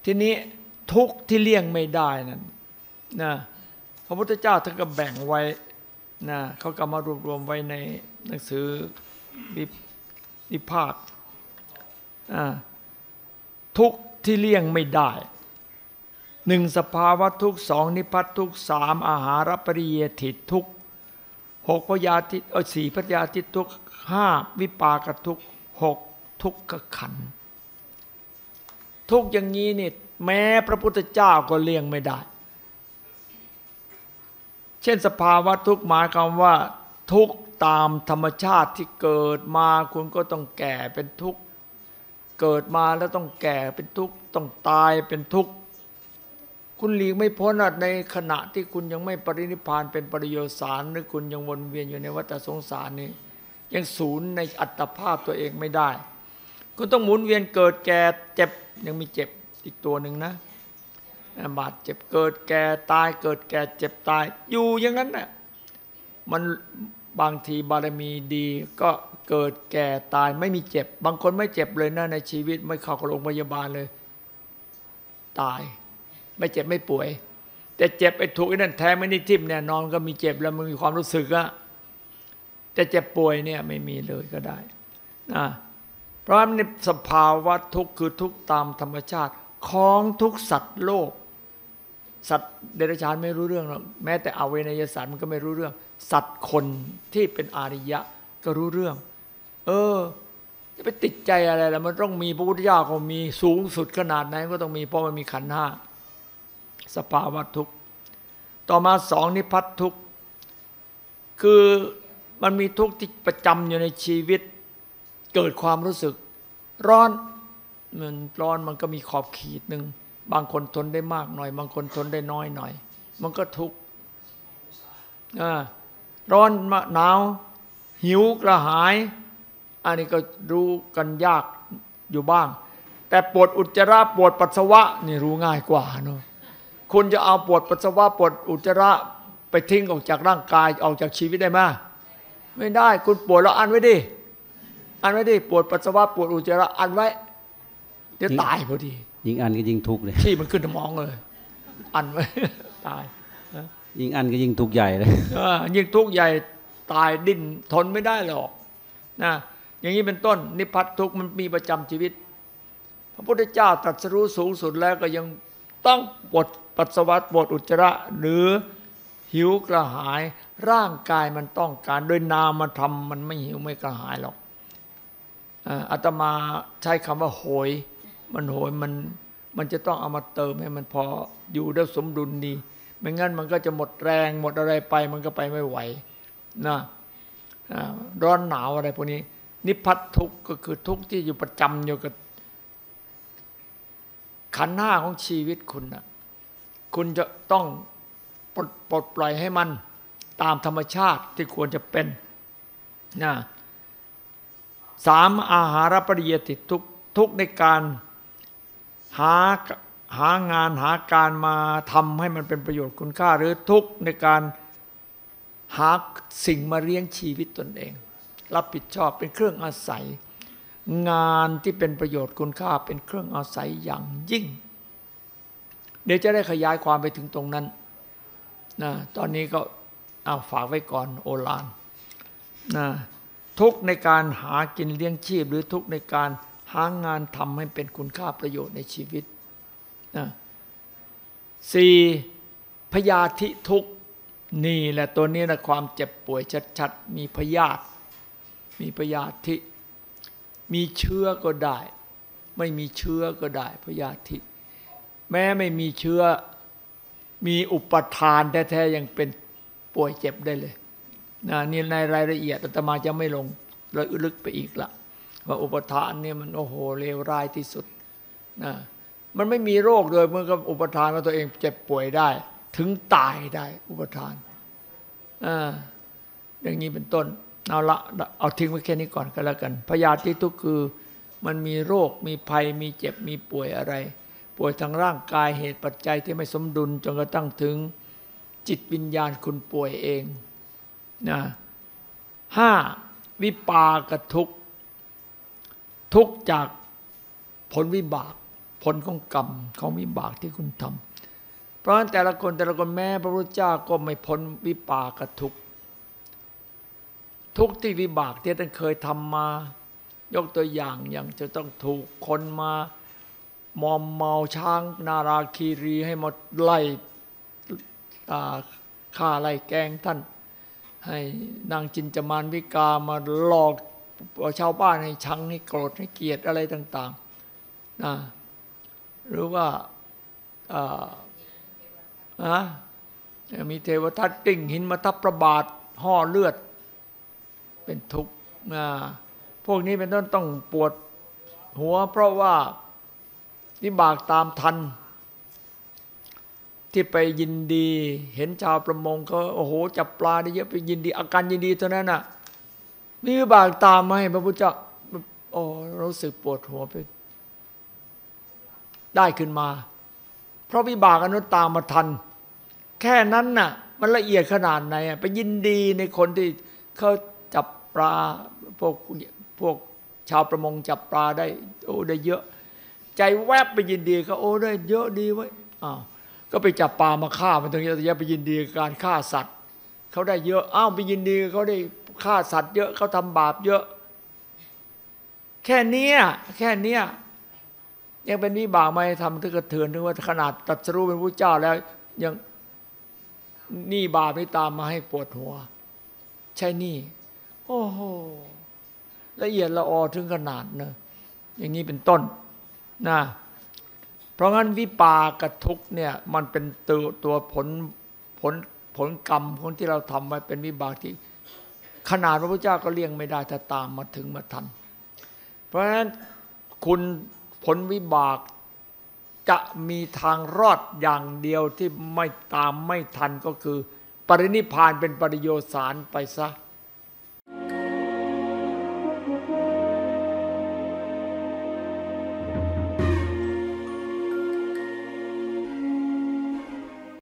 ทีนี้ทุกข์ที่เลี่ยงไม่ได้นั่นนะพระพุทธเจ้าท่านก็แบ่งไว้นะเขาก็มารวบรวมไว้ในหนังสือวิภาคทุกข์ที่เลี่ยงไม่ได้หนึ่งสภาวะทุกข์สองนิพพัททุกข์สามอาหารปริเยติทุกข์หกพยาธิสี่พยาธิทุกข์ห้าวิปากทุกข์หกทุกขขันธ์ทุกข์อย่างนี้นี่แม้พระพุทธเจ้าก็เลี่ยงไม่ได้เช่นสภาวะทุกข์หมายความว่าทุกข์ตามธรรมชาติที่เกิดมาคุณก็ต้องแก่เป็นทุกข์เกิดมาแล้วต้องแก่เป็นทุกข์ต้องตายเป็นทุกข์คุณหลีกไม่พ้นในขณะที่คุณยังไม่ปรินิพพานเป็นปริโยสารหรือคุณยังวนเวียนอยู่ในวัฏสงสารนี้ยังศูนย์ในอัตภาพตัวเองไม่ได้คุณต้องหมุนเวียนเกิดแก่เจ็บยังมีเจ็บอีกตัวหนึ่งนะบาดเจ็บเกิดแก่ตายเกิดแก่เจ็บตายอยู่อย่างนั้นน่ะมันบางทีบารมีดีก็เกิดแก่ตายไม่มีเจ็บบางคนไม่เจ็บเลยนะในชีวิตไม่เข้าโรงพยาบาลเลยตายไม่เจ็บไม่ป่วยแต่เจ็บไอ้ถูกไอ้นั่นแทงไม่ได้ทิ่มแน่นอนก็มีเจ็บแล้วมันมีความรู้สึกอะแต่เจ็บป่วยเนี่ยไม่มีเลยก็ได้นะเพราะฉะนั้นสภาวะทุกข์คือทุกข์ตามธรรมชาติของทุกสัตว์โลกสัตว์เดรัจฉานไม่รู้เรื่องหรอกแม้แต่อเวนยสัตว์มันก็ไม่รู้เรื่องสัตว์คนที่เป็นอาริยะก็รู้เรื่องจะไปติดใจอะไรล่ะมันต้องมีพระพุทธเจ้าก็มีสูงสุดขนาดไหนก็ต้องมีเพราะมันมีขันธ์ห้าสภาวะทุกข์ต่อมาสองนิพพัททุกข์คือมันมีทุกข์ที่ประจำอยู่ในชีวิตเกิดความรู้สึกร้อนมันก็มีขอบขีดหนึ่งบางคนทนได้มากหน่อยบางคนทนได้น้อยหน่อยมันก็ทุกข์ร้อนหนาวหิวกระหายอันนี้ก็รู้กันยากอยู่บ้างแต่ปวดอุจจาระปวดปัสสาวะนี่รู้ง่ายกว่าเนาะคุณจะเอาปวดปัสสาวะปวดอุจจาระไปทิ้งออกจากร่างกายออกจากชีวิตได้ไหมไม่ได้คุณปวดแล้วอันไว้ดิปวดปัสสาวะปวดอุจจาระอันไว้เดี๋ยวตายพอดียิ่งอันก็ยิ่งทุกข์เลยที่มันขึ้นสมองเลยอันไว้ตายยิ่งอันก็ยิ่งทุกข์ใหญ่เลยยิ่งทุกข์ใหญ่ตายดิ้นทนไม่ได้หรอกนะอย่างนี้เป็นต้นนิพพัททุกข์มันมีประจำชีวิตพระพุทธเจ้าตรัสรู้สูงสุดแล้วก็ยังต้องปวดปัสสาวะปวดอุจจาระหรือหิวกระหายร่างกายมันต้องการโดยนามธรรมมันไม่หิวไม่กระหายหรอกอาตมาใช้คำว่าโหยมันโหยมันจะต้องเอามาเติมให้มันพออยู่ได้สมดุลดีไม่งั้นมันก็จะหมดแรงหมดอะไรไปมันก็ไปไม่ไหวนะร้อนหนาวอะไรพวกนี้นิพพัททุกข์ก็คือทุกข์ที่อยู่ประจำอยู่กับขันธ์ห้าของชีวิตคุณนะคุณจะต้องปลดปล่อยให้มันตามธรรมชาติที่ควรจะเป็นนะสามอาหารปริเยติทุกในการหางานหาการมาทำให้มันเป็นประโยชน์คุณค่าหรือทุกในการหาสิ่งมาเลี้ยงชีวิตตนเองรับผิดชอบเป็นเครื่องอาศัยงานที่เป็นประโยชน์คุณค่าเป็นเครื่องอาศัยอย่างยิ่งเดี๋ยวจะได้ขยายความไปถึงตรงนั้นนะตอนนี้ก็ฝากไว้ก่อนโอฬารนะทุกในการหากินเลี้ยงชีพหรือทุกในการหางานทำให้เป็นคุณค่าประโยชน์ในชีวิตนะสี่พยาธิทุกนี่แหละตัวนี้นะความเจ็บป่วยชัดๆมีพยาธิมีเชื้อก็ได้ไม่มีเชื้อก็ได้พยาธิแม้ไม่มีเชื้อมีอุปทานแท้ๆยังเป็นป่วยเจ็บได้เลยนี่ในรายละเอียดอาตมาจะไม่ลงลึกไปอีกละว่าอุปทานเนี่ยมันโอ้โหเลวร้ายที่สุดนะมันไม่มีโรคเลยมันก็อุปทานว่าตัวเองเจ็บป่วยได้ถึงตายได้อุปทานอย่างนี้เป็นต้นเอาทิ้งไว้แค่นี้ก่อนก็แล้วกันพยาธิทุกข์คือมันมีโรคมีภัยมีเจ็บมีป่วยอะไรป่วยทางร่างกายเหตุปัจจัยที่ไม่สมดุลจนกระทั่งถึงจิตวิญญาณคุณป่วยเองนะห้าวิปากทุกข์จากผลวิบากผลของกรรมของวิบากที่คุณทำเพราะฉะนั้นแต่ละคนแม้พระพุทธเจ้าก็ไม่พ้นวิปากทุกข์ทุกข์ที่วิบากที่ท่านเคยทำมายกตัวอย่างจะต้องถูกคนมามอมเมาช้างนาราคีรีให้หมดไล่ฆ่าไล่แกงท่านให้นางจินจามานวิกามาหลอกชาวบ้านให้ชังให้โกรธให้เกลียดอะไรต่างๆนะหรือว่ามีเทวทัตกลิ้งหินมาทับพระบาทห่อเลือดเป็นทุกข์พวกนี้เป็นต้นต้องปวดหัวเพราะว่าวิบากตามทันที่ไปยินดีเห็นชาวประมงเขาโอ้โหจับปลาได้เยอะไปยินดีอาการยินดีเท่านั้นน่ะมีวิบากตามมาให้พระพุทธเจ้าโอ้รู้สึกปวดหัวไปได้ขึ้นมาเพราะวิบากอนุตตามมาทันแค่นั้นน่ะมันละเอียดขนาดไหนไปยินดีในคนที่เขาจับปลาพวกชาวประมงจับปลาได้โอ้ได้เยอะใจแวบไปยินดีเขาโอ้ได้เยอะดีไว้ก็ไปจับปลามาฆ่ามันถึงจะไปยินดีกับการฆ่าสัตว์เขาได้เยอะไปยินดีเขาได้ฆ่าสัตว์เยอะเขาทำบาปเยอะแค่เนี้ยยังเป็นวิบากไม่ทำถึงกระเทือนถึงว่าขนาดตรัสรู้เป็นพระเจ้าแล้วยังนี่บาปนี่ตามมาให้ปวดหัวใช่นี่โอ้โหละเอียดละออถึงขนาดนะอย่างนี้เป็นต้นนะเพราะงั้นวิปากทุกข์เนี่ยมันเป็นตัวผลกรรมของที่เราทำไว้เป็นวิบากที่ขนาดพระพุทธเจ้าก็เลี่ยงไม่ได้ถ้าตามมาถึงมาทันเพราะฉะนั้นคุณผลวิบากจะมีทางรอดอย่างเดียวที่ไม่ตามไม่ทันก็คือปรินิพพานเป็นปริโยสารไปซะ